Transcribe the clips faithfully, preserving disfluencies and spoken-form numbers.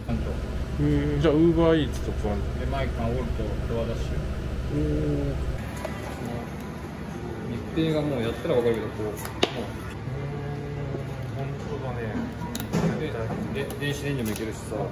ちゃんと。 うん、じゃあウーバーイーツとかあるでマイクがおるとドアダッシュ。 おお。 日程がもうやったら分かるけど、こうもう本当だね。 でで電子レンジもいけるしさ。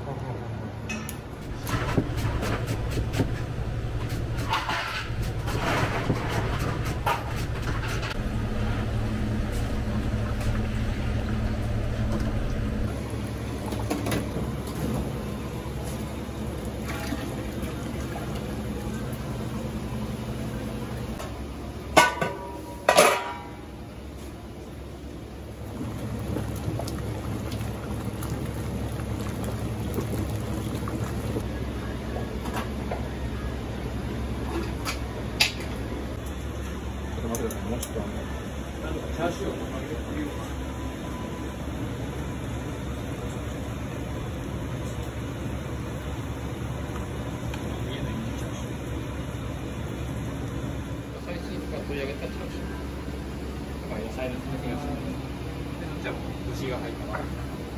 もうちょっとあのなんとかチャーシューを曲げてみようかな。家のいいチャーシュー。野菜スープから取り上げたチャーシュー。だから野菜の続きがする。じゃあ牛が入ったから。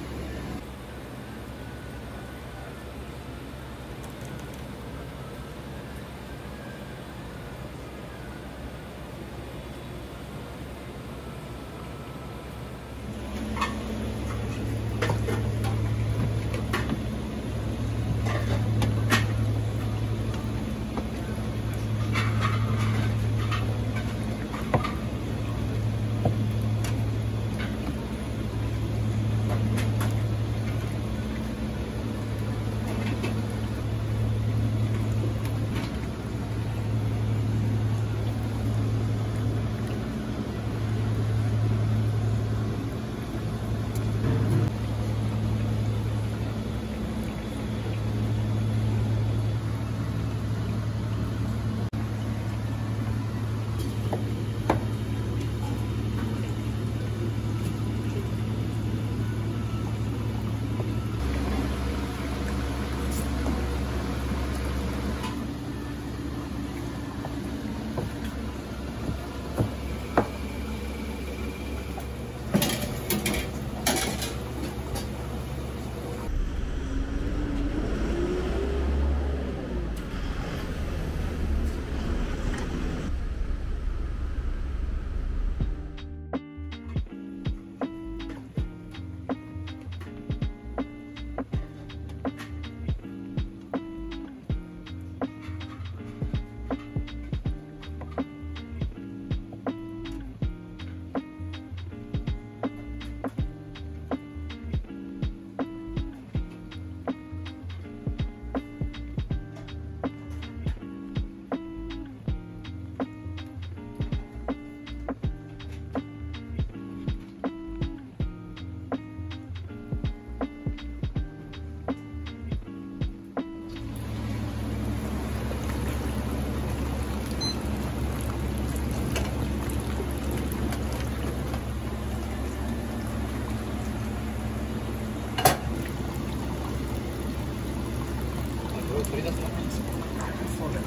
取り出すのがいいですよ。そうだよ。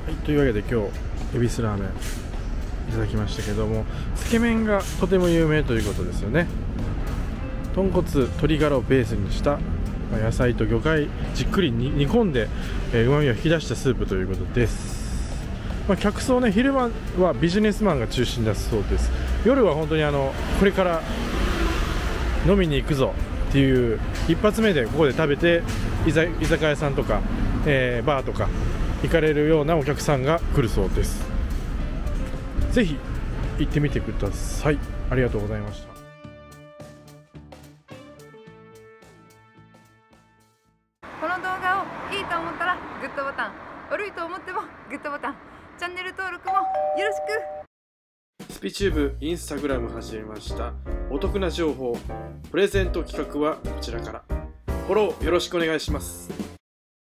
はい、というわけで今日恵比寿ラーメンいただきましたけども、つけ麺がとても有名ということですよね。豚骨鶏ガラをベースにした野菜と魚介じっくり煮込んでうまみを引き出したスープということです。まあ、客層ね、昼間はビジネスマンが中心だそうです。夜は本当にあのこれから飲みに行くぞっていう一発目でここで食べて居酒屋さんとか、えー、バーとか行かれるようなお客さんが来るそうです。ぜひ行ってみてください。ありがとうございました。 この動画をいいと思ったらグッドボタン、悪いと思ってもグッドボタン、チャンネル登録もよろしく。 スピチューブインスタグラム始めました。お得な情報プレゼント企画はこちらからフォローよろしくお願いします。